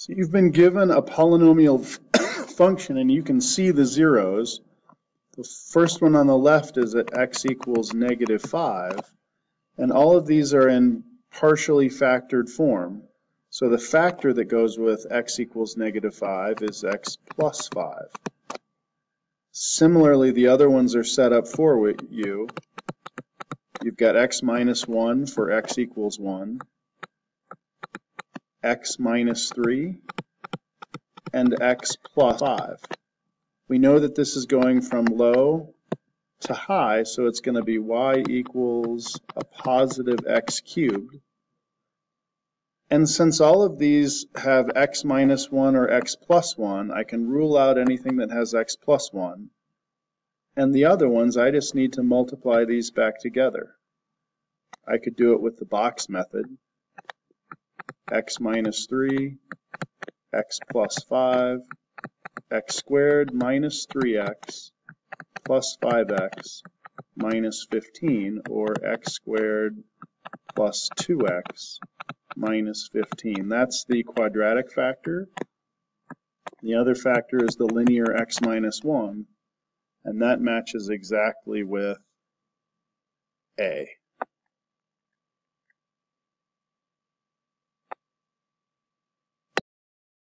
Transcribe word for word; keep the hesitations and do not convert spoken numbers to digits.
So you've been given a polynomial function and you can see the zeros. The first one on the left is at x equals negative five, and all of these are in partially factored form. So the factor that goes with x equals negative five is x plus five. Similarly, the other ones are set up for you. You've got x minus one for x equals one, x minus three, and x plus five. We know that this is going from low to high, so it's going to be y equals a positive x cubed. And since all of these have x minus one or x plus one, I can rule out anything that has x plus one. And the other ones, I just need to multiply these back together. I could do it with the box method. X minus three, x plus five, x squared minus three x plus five x minus fifteen, or x squared plus two x minus fifteen. That's the quadratic factor. The other factor is the linear x minus one, and that matches exactly with A.